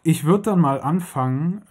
Ich würde dann mal anfangen,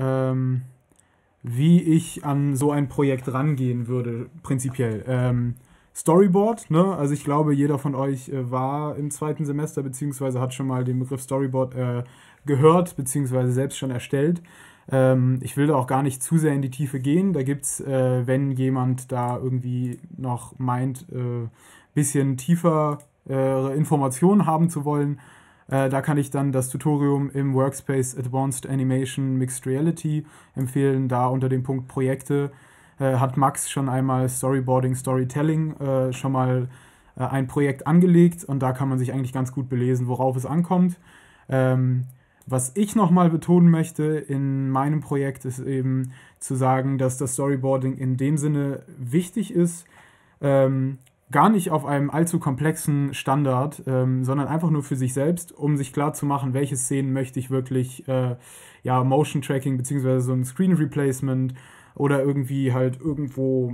wie ich an so ein Projekt rangehen würde, prinzipiell. Storyboard, ne? Also ich glaube, jeder von euch war im zweiten Semester, beziehungsweise hat schon mal den Begriff Storyboard gehört, beziehungsweise selbst schon erstellt. Ich will da auch gar nicht zu sehr in die Tiefe gehen. Da gibt es, wenn jemand da irgendwie noch meint, bisschen tiefer Informationen haben zu wollen, da kann ich dann das Tutorium im Workspace Advanced Animation Mixed Reality empfehlen. Da unter dem Punkt Projekte hat Max schon einmal Storyboarding, Storytelling schon mal ein Projekt angelegt und da kann man sich eigentlich ganz gut belesen, worauf es ankommt. Ähm, Was ich nochmal betonen möchte in meinem Projekt ist eben zu sagen, dass das Storyboarding in dem Sinne wichtig ist, ähm, gar nicht auf einem allzu komplexen Standard, sondern einfach nur für sich selbst, um sich klar zu machen, welche Szenen möchte ich wirklich, ja, Motion Tracking beziehungsweise so ein Screen Replacement oder irgendwie halt irgendwo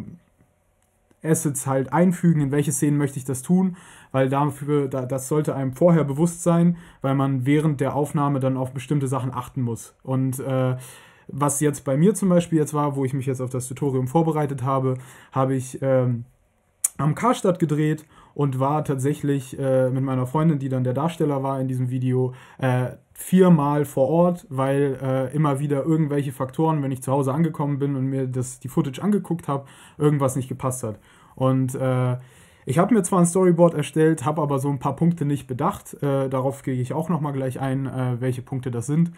Assets halt einfügen, in welche Szenen möchte ich das tun, weil das sollte einem vorher bewusst sein, weil man während der Aufnahme dann auf bestimmte Sachen achten muss. Und was jetzt bei mir zum Beispiel jetzt war, wo ich mich jetzt auf das Tutorium vorbereitet habe, habe ich am Karstadt gedreht und war tatsächlich mit meiner Freundin, die dann der Darsteller war in diesem Video, viermal vor Ort, weil immer wieder irgendwelche Faktoren, wenn ich zu Hause angekommen bin und mir die Footage angeguckt habe, irgendwas nicht gepasst hat. Und ich habe mir zwar ein Storyboard erstellt, habe aber so ein paar Punkte nicht bedacht. Darauf gehe ich auch nochmal gleich ein, welche Punkte das sind.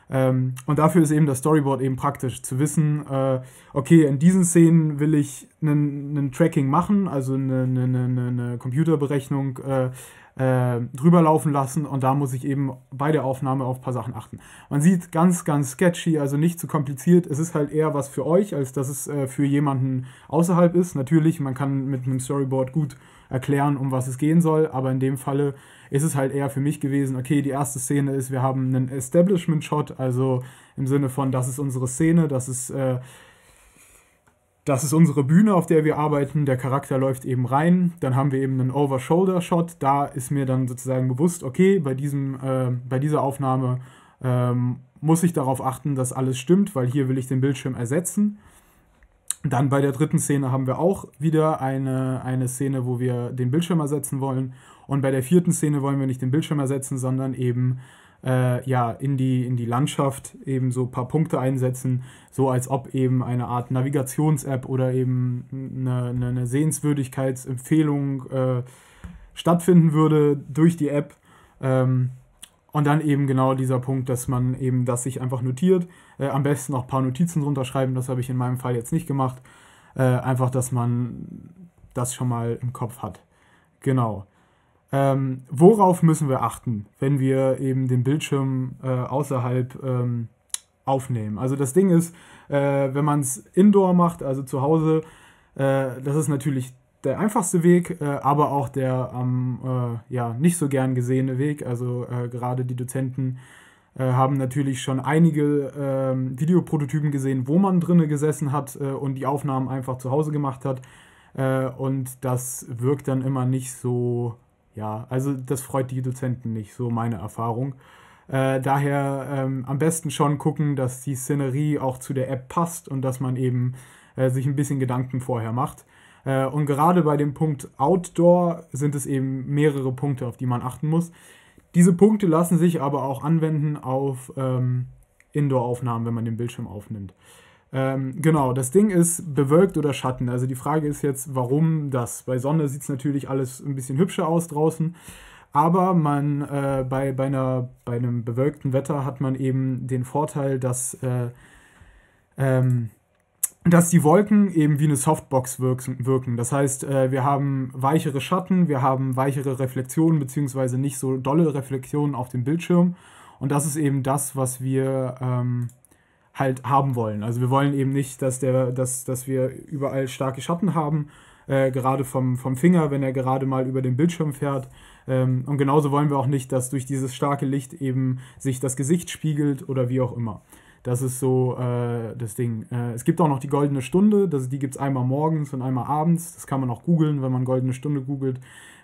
Und dafür ist eben das Storyboard eben praktisch, zu wissen, okay, in diesen Szenen will ich ein Tracking machen, also eine Computerberechnung drüber laufen lassen und da muss ich eben bei der Aufnahme auf ein paar Sachen achten. Man sieht ganz, ganz sketchy, also nicht zu kompliziert. Es ist halt eher was für euch, als dass es für jemanden außerhalb ist. Natürlich, man kann mit einem Storyboard gut erklären, um was es gehen soll, aber in dem Falle ist es halt eher für mich gewesen, okay, die erste Szene ist, wir haben einen Establishment-Shot, also im Sinne von, das ist unsere Szene, das ist unsere Bühne, auf der wir arbeiten, der Charakter läuft eben rein, dann haben wir eben einen Over-Shoulder-Shot, da ist mir dann sozusagen bewusst, okay, bei dieser Aufnahme muss ich darauf achten, dass alles stimmt, weil hier will ich den Bildschirm ersetzen. Dann bei der dritten Szene haben wir auch wieder eine Szene, wo wir den Bildschirm ersetzen wollen. Und bei der vierten Szene wollen wir nicht den Bildschirm ersetzen, sondern eben ja, in die Landschaft eben so ein paar Punkte einsetzen, so als ob eben eine Art Navigations-App oder eben eine Sehenswürdigkeitsempfehlung stattfinden würde durch die App. Und dann eben genau dieser Punkt, dass man eben das sich einfach notiert. Am besten noch ein paar Notizen drunter schreiben, das habe ich in meinem Fall jetzt nicht gemacht. Einfach, dass man das schon mal im Kopf hat. Genau. Worauf müssen wir achten, wenn wir eben den Bildschirm außerhalb aufnehmen? Also das Ding ist, wenn man es indoor macht, also zu Hause, das ist natürlich der einfachste Weg, aber auch der ja, nicht so gern gesehene Weg. Also gerade die Dozenten haben natürlich schon einige Videoprototypen gesehen, wo man drinne gesessen hat und die Aufnahmen einfach zu Hause gemacht hat. Und das wirkt dann immer nicht so, ja, also das freut die Dozenten nicht, so meine Erfahrung. Daher am besten schon gucken, dass die Szenerie auch zu der App passt und dass man eben sich ein bisschen Gedanken vorher macht. Und gerade bei dem Punkt Outdoor sind es eben mehrere Punkte, auf die man achten muss. Diese Punkte lassen sich aber auch anwenden auf Indoor-Aufnahmen, wenn man den Bildschirm aufnimmt. Genau, das Ding ist bewölkt oder Schatten. Also die Frage ist jetzt, warum das? Bei Sonne sieht es natürlich alles ein bisschen hübscher aus draußen, aber bei einem bewölkten Wetter hat man eben den Vorteil, ähm, dass die Wolken eben wie eine Softbox wirken. Das heißt, wir haben weichere Schatten, wir haben weichere Reflexionen, beziehungsweise nicht so dolle Reflexionen auf dem Bildschirm. Und das ist eben das, was wir halt haben wollen. Also wir wollen eben nicht, dass wir überall starke Schatten haben, gerade vom Finger, wenn er gerade mal über den Bildschirm fährt. Und genauso wollen wir auch nicht, dass durch dieses starke Licht eben sich das Gesicht spiegelt oder wie auch immer. Das ist so das Ding. Es gibt auch noch die goldene Stunde, die gibt es einmal morgens und einmal abends. Das kann man auch googeln, wenn man goldene Stunde googelt.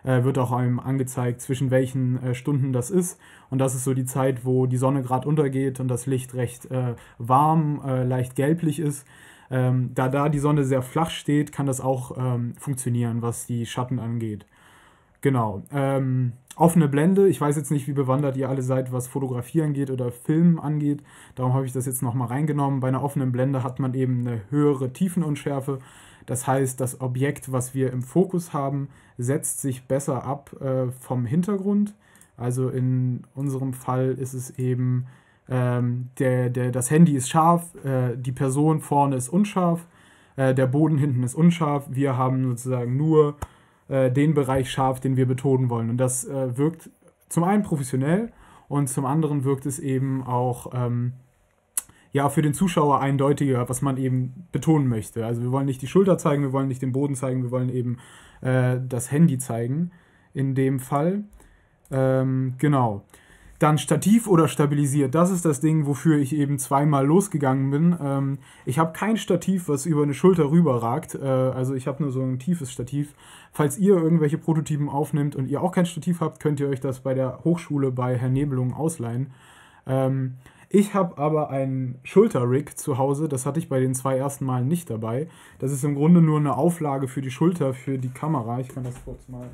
wird auch einem angezeigt, zwischen welchen Stunden das ist. Und das ist so die Zeit, wo die Sonne gerade untergeht und das Licht recht warm, leicht gelblich ist. Da die Sonne sehr flach steht, kann das auch funktionieren, was die Schatten angeht. Genau. Offene Blende. Ich weiß jetzt nicht, wie bewandert ihr alle seid, was Fotografieren geht oder Filmen angeht. Darum habe ich das jetzt nochmal reingenommen. Bei einer offenen Blende hat man eben eine höhere Tiefenunschärfe. Das heißt, das Objekt, was wir im Fokus haben, setzt sich besser ab vom Hintergrund. Also in unserem Fall ist es eben, das Handy ist scharf, die Person vorne ist unscharf, der Boden hinten ist unscharf. Wir haben sozusagen nur den Bereich scharf, den wir betonen wollen. Und das wirkt zum einen professionell und zum anderen wirkt es eben auch ja, für den Zuschauer eindeutiger, was man eben betonen möchte. Also wir wollen nicht die Schulter zeigen, wir wollen nicht den Boden zeigen, wir wollen eben das Handy zeigen in dem Fall. Genau. Dann Stativ oder stabilisiert. Das ist das Ding, wofür ich eben zweimal losgegangen bin. Ich habe kein Stativ, was über eine Schulter rüberragt. Also ich habe nur so ein tiefes Stativ. Falls ihr irgendwelche Prototypen aufnimmt und ihr auch kein Stativ habt, könnt ihr euch das bei der Hochschule bei Herrn Nebelung ausleihen. Ich habe aber ein Schulterrig zu Hause. Das hatte ich bei den 2 ersten Malen nicht dabei. Das ist im Grunde nur eine Auflage für die Schulter, für die Kamera. Ich kann das kurz mal...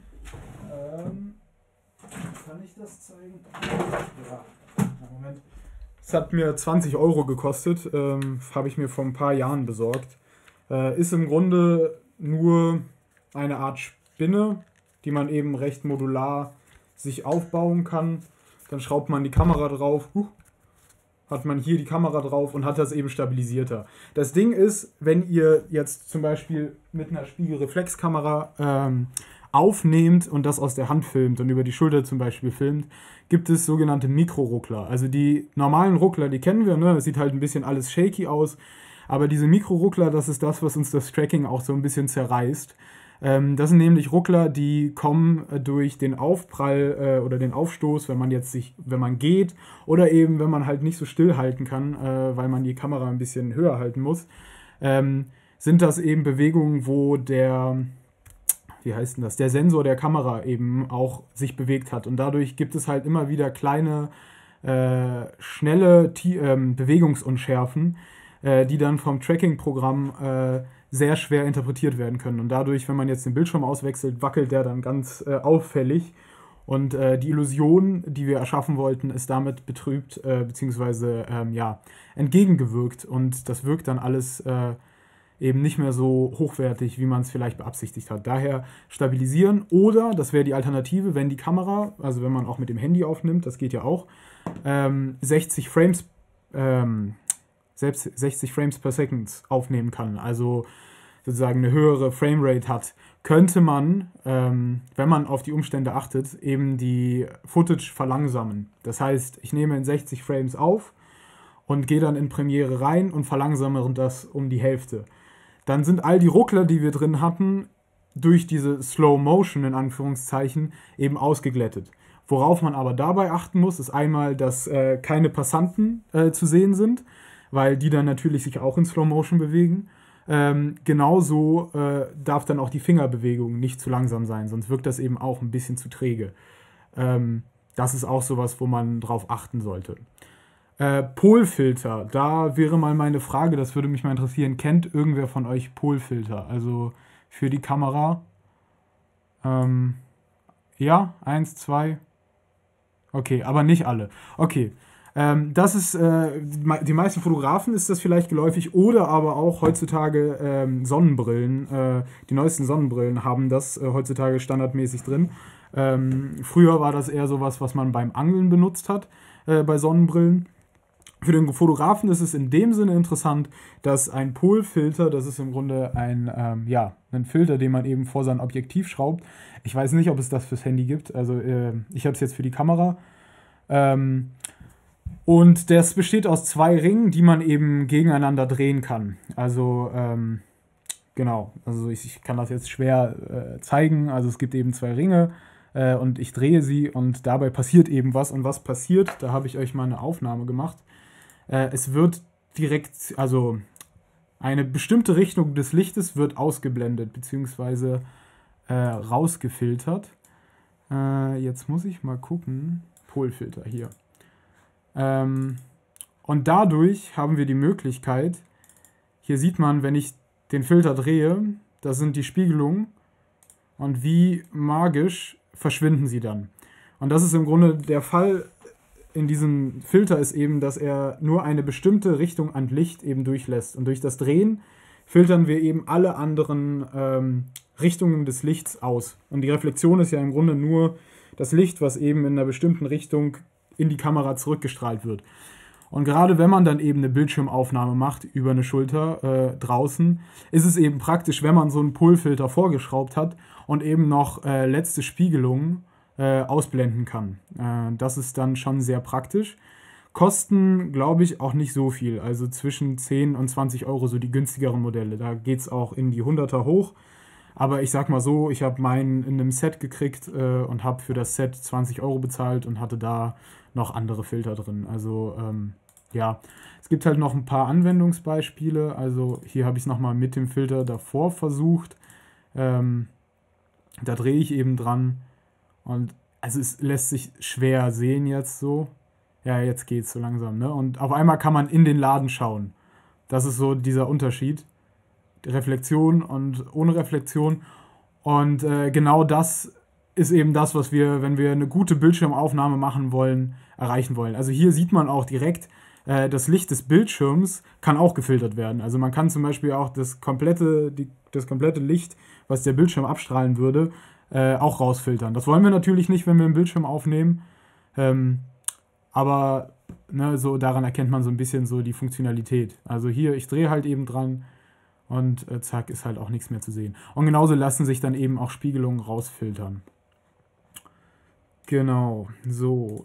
Kann ich das zeigen? Ja, Moment. Es hat mir 20 Euro gekostet, habe ich mir vor ein paar Jahren besorgt. Ist im Grunde nur eine Art Spinne, die man eben recht modular sich aufbauen kann. Dann schraubt man die Kamera drauf, hat man hier die Kamera drauf und hat das eben stabilisierter. Das Ding ist, wenn ihr jetzt zum Beispiel mit einer Spiegelreflexkamera aufnehmt und das aus der Hand filmt und über die Schulter zum Beispiel filmt, gibt es sogenannte Mikroruckler. Also die normalen Ruckler, die kennen wir, ne? Das sieht halt ein bisschen alles shaky aus, aber diese Mikroruckler, das ist das, was uns das Tracking auch so ein bisschen zerreißt. Das sind nämlich Ruckler, die kommen durch den Aufprall oder den Aufstoß, wenn man geht oder eben, wenn man halt nicht so still halten kann, weil man die Kamera ein bisschen höher halten muss, sind das eben Bewegungen, wo der Sensor der Kamera eben auch sich bewegt hat. Und dadurch gibt es halt immer wieder kleine, schnelle Bewegungsunschärfen, die dann vom Tracking-Programm sehr schwer interpretiert werden können. Und dadurch, wenn man jetzt den Bildschirm auswechselt, wackelt der dann ganz auffällig. Und die Illusion, die wir erschaffen wollten, ist damit betrübt, beziehungsweise entgegengewirkt. Und das wirkt dann alles eben nicht mehr so hochwertig, wie man es vielleicht beabsichtigt hat. Daher stabilisieren oder, das wäre die Alternative, wenn die Kamera, also wenn man auch mit dem Handy aufnimmt, das geht ja auch, 60 Frames per Second aufnehmen kann, also sozusagen eine höhere Framerate hat, könnte man, wenn man auf die Umstände achtet, eben die Footage verlangsamen. Das heißt, ich nehme in 60 Frames auf und gehe dann in Premiere rein und verlangsame das um die Hälfte. Dann sind all die Ruckler, die wir drin hatten, durch diese Slow Motion in Anführungszeichen eben ausgeglättet. Worauf man aber dabei achten muss, ist einmal, dass keine Passanten zu sehen sind, weil die dann natürlich sich auch in Slow Motion bewegen. Genauso darf dann auch die Fingerbewegung nicht zu langsam sein, sonst wirkt das eben auch ein bisschen zu träge. Das ist auch sowas, wo man drauf achten sollte. Polfilter, da wäre mal meine Frage, das würde mich mal interessieren. Kennt irgendwer von euch Polfilter? Also für die Kamera? Ja, 1, 2. Okay, aber nicht alle. Okay, das ist, die meisten Fotografen ist das vielleicht geläufig oder aber auch heutzutage Sonnenbrillen. Die neuesten Sonnenbrillen haben das heutzutage standardmäßig drin. Früher war das eher sowas, was man beim Angeln benutzt hat, bei Sonnenbrillen. Für den Fotografen ist es in dem Sinne interessant, dass ein Polfilter, das ist im Grunde ein Filter, den man eben vor sein Objektiv schraubt. Ich weiß nicht, ob es das fürs Handy gibt, also ich habe es jetzt für die Kamera. Und das besteht aus 2 Ringen, die man eben gegeneinander drehen kann. Also genau, also ich kann das jetzt schwer zeigen, also es gibt eben 2 Ringe. Und ich drehe sie und dabei passiert eben was. Und was passiert, da habe ich euch mal eine Aufnahme gemacht. Es wird direkt, also eine bestimmte Richtung des Lichtes wird ausgeblendet, beziehungsweise rausgefiltert. Jetzt muss ich mal gucken. Polfilter hier. Und dadurch haben wir die Möglichkeit, hier sieht man, wenn ich den Filter drehe, das sind die Spiegelungen und wie magisch verschwinden sie dann. Und das ist im Grunde der Fall in diesem Filter ist eben, dass er nur eine bestimmte Richtung an Licht eben durchlässt. Und durch das Drehen filtern wir eben alle anderen Richtungen des Lichts aus. Und die Reflexion ist ja im Grunde nur das Licht, was eben in einer bestimmten Richtung in die Kamera zurückgestrahlt wird. Und gerade wenn man dann eben eine Bildschirmaufnahme macht über eine Schulter draußen, ist es eben praktisch, wenn man so einen Polfilter vorgeschraubt hat und eben noch letzte Spiegelungen ausblenden kann. Das ist dann schon sehr praktisch. Kosten, glaube ich, auch nicht so viel. Also zwischen 10 und 20 Euro so die günstigeren Modelle. Da geht es auch in die 100er hoch. Aber ich sag mal so, ich habe meinen in einem Set gekriegt und habe für das Set 20 Euro bezahlt und hatte da noch andere Filter drin. Also ja, es gibt halt noch ein paar Anwendungsbeispiele. Also hier habe ich es nochmal mit dem Filter davor versucht. Da drehe ich eben dran. Und also es lässt sich schwer sehen jetzt so. Ja, jetzt geht's so langsam, ne? Und auf einmal kann man in den Laden schauen. Das ist so dieser Unterschied. Reflexion und ohne Reflexion. Und genau das ist eben das, was wir, wenn wir eine gute Bildschirmaufnahme machen wollen, erreichen wollen. Also hier sieht man auch direkt, das Licht des Bildschirms kann auch gefiltert werden. Also man kann zum Beispiel auch das komplette Licht, was der Bildschirm abstrahlen würde, auch rausfiltern. Das wollen wir natürlich nicht, wenn wir einen Bildschirm aufnehmen. Aber ne, so daran erkennt man so ein bisschen so die Funktionalität. Also hier, ich drehe halt eben dran und zack, ist halt auch nichts mehr zu sehen. Und genauso lassen sich dann eben auch Spiegelungen rausfiltern. Genau, so.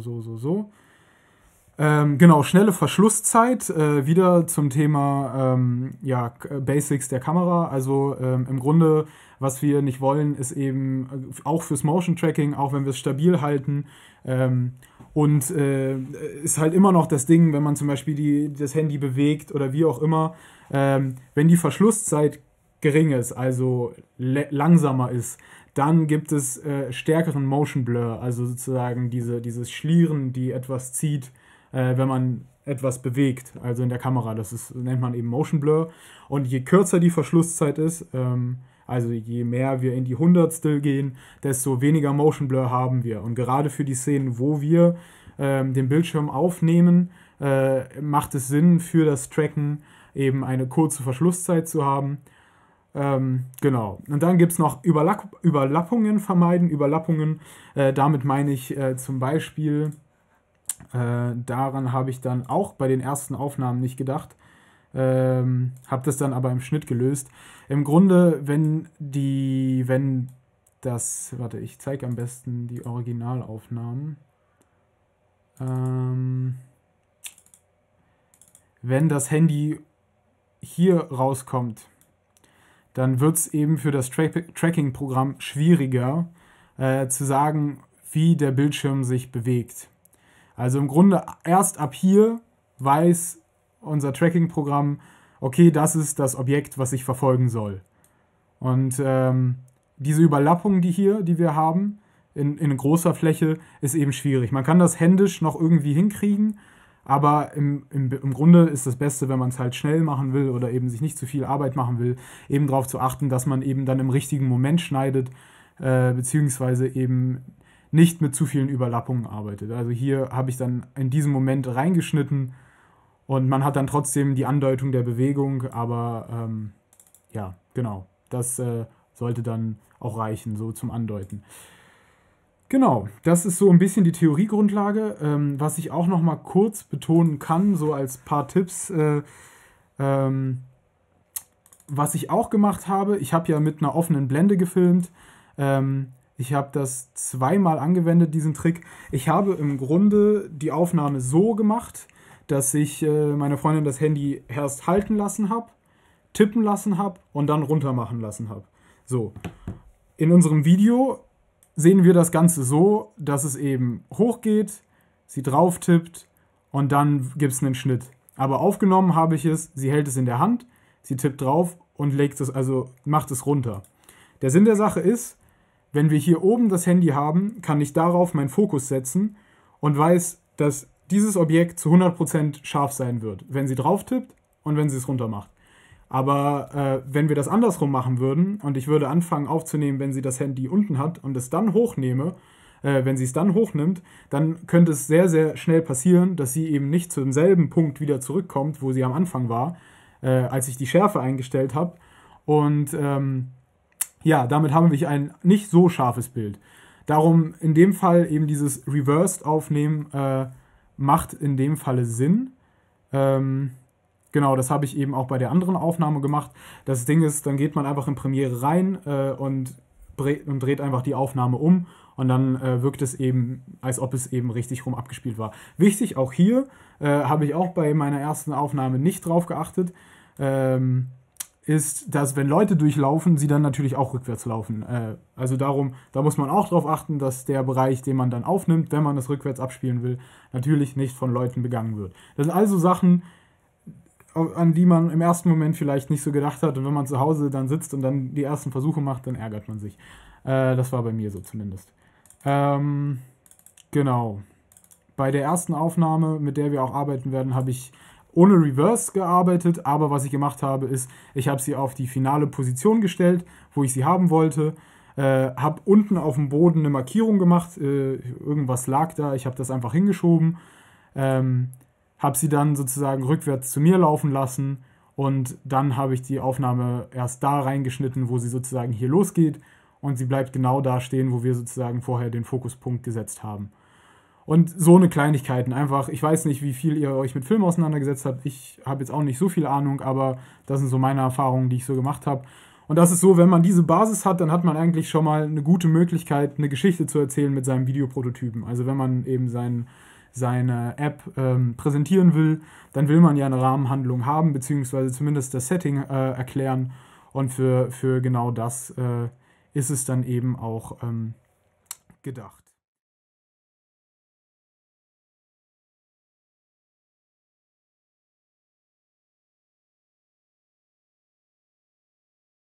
Genau, schnelle Verschlusszeit, wieder zum Thema ja, Basics der Kamera. Also im Grunde, was wir nicht wollen, ist eben auch fürs Motion Tracking, auch wenn wir es stabil halten. Und ist halt immer noch das Ding, wenn man zum Beispiel das Handy bewegt oder wie auch immer, wenn die Verschlusszeit gering ist, also langsamer ist, dann gibt es stärkeren Motion Blur, also sozusagen dieses Schlieren, die etwas zieht, wenn man etwas bewegt, also in der Kamera. Nennt man eben Motion Blur. Und je kürzer die Verschlusszeit ist, also je mehr wir in die Hundertstel gehen, desto weniger Motion Blur haben wir. Und gerade für die Szenen, wo wir den Bildschirm aufnehmen, macht es Sinn, für das Tracken eben eine kurze Verschlusszeit zu haben. Genau. Und dann gibt es noch Überlappungen vermeiden. Überlappungen, damit meine ich zum Beispiel, daran habe ich dann auch bei den ersten Aufnahmen nicht gedacht. Habe das dann aber im Schnitt gelöst. Im Grunde, warte, ich zeige am besten die Originalaufnahmen. Wenn das Handy hier rauskommt, dann wird es eben für das Tracking-Programm schwieriger zu sagen, wie der Bildschirm sich bewegt. Also im Grunde erst ab hier weiß unser Tracking-Programm, okay, das ist das Objekt, was ich verfolgen soll. Und diese Überlappung, die wir haben, in großer Fläche, ist eben schwierig. Man kann das händisch noch irgendwie hinkriegen, aber im Grunde ist das Beste, wenn man es halt schnell machen will oder eben sich nicht zu viel Arbeit machen will, eben darauf zu achten, dass man eben dann im richtigen Moment schneidet, beziehungsweise eben nicht mit zu vielen Überlappungen arbeitet. Also hier habe ich dann in diesem Moment reingeschnitten und man hat dann trotzdem die Andeutung der Bewegung, aber ja, genau, das sollte dann auch reichen, so zum Andeuten. Genau, das ist so ein bisschen die Theoriegrundlage. Was ich auch noch mal kurz betonen kann, so als paar Tipps, was ich auch gemacht habe, ich habe ja mit einer offenen Blende gefilmt. Ich habe das zweimal angewendet, diesen Trick. Ich habe im Grunde die Aufnahme so gemacht, dass ich meine Freundin das Handy erst halten lassen habe, tippen lassen habe und dann runter machen lassen habe. So, in unserem Video sehen wir das Ganze so, dass es eben hochgeht, sie drauf tippt und dann gibt es einen Schnitt. Aber aufgenommen habe ich es, sie hält es in der Hand, sie tippt drauf und legt es, also macht es runter. Der Sinn der Sache ist, wenn wir hier oben das Handy haben, kann ich darauf meinen Fokus setzen und weiß, dass dieses Objekt zu 100% scharf sein wird, wenn sie drauf tippt und wenn sie es runter macht. Aber wenn wir das andersrum machen würden und ich würde anfangen aufzunehmen, wenn sie das Handy unten hat und es dann hochnehme, wenn sie es dann hochnimmt, dann könnte es sehr, sehr schnell passieren, dass sie eben nicht zum selben Punkt wieder zurückkommt, wo sie am Anfang war, als ich die Schärfe eingestellt habe. Und ja, damit haben wir ein nicht so scharfes Bild. Darum in dem Fall eben dieses Reversed aufnehmen macht in dem Falle Sinn. Genau, das habe ich eben auch bei der anderen Aufnahme gemacht. Das Ding ist, dann geht man einfach in Premiere rein und dreht einfach die Aufnahme um und dann wirkt es eben, als ob es eben richtig rum abgespielt war. Wichtig, auch hier habe ich auch bei meiner ersten Aufnahme nicht drauf geachtet, ist, dass wenn Leute durchlaufen, sie dann natürlich auch rückwärts laufen. Also darum, da muss man auch darauf achten, dass der Bereich, den man dann aufnimmt, wenn man das rückwärts abspielen will, natürlich nicht von Leuten begangen wird. Das sind also Sachen, an die man im ersten Moment vielleicht nicht so gedacht hat. Und wenn man zu Hause dann sitzt und dann die ersten Versuche macht, dann ärgert man sich. Das war bei mir so zumindest. Genau. Bei der ersten Aufnahme, mit der wir auch arbeiten werden, habe ich ohne Reverse gearbeitet. Aber was ich gemacht habe, ist, ich habe sie auf die finale Position gestellt, wo ich sie haben wollte. Habe unten auf dem Boden eine Markierung gemacht. Irgendwas lag da. Ich habe das einfach hingeschoben. Habe sie dann sozusagen rückwärts zu mir laufen lassen und dann habe ich die Aufnahme erst da reingeschnitten, wo sie sozusagen hier losgeht und sie bleibt genau da stehen, wo wir sozusagen vorher den Fokuspunkt gesetzt haben. Und so eine Kleinigkeiten, einfach, ich weiß nicht, wie viel ihr euch mit Film auseinandergesetzt habt, ich habe jetzt auch nicht so viel Ahnung, aber das sind so meine Erfahrungen, die ich so gemacht habe. Und das ist so, wenn man diese Basis hat, dann hat man eigentlich schon mal eine gute Möglichkeit, eine Geschichte zu erzählen mit seinem Videoprototypen. Also wenn man eben seine App präsentieren will, dann will man ja eine Rahmenhandlung haben, beziehungsweise zumindest das Setting erklären. Und für genau das ist es dann eben auch gedacht.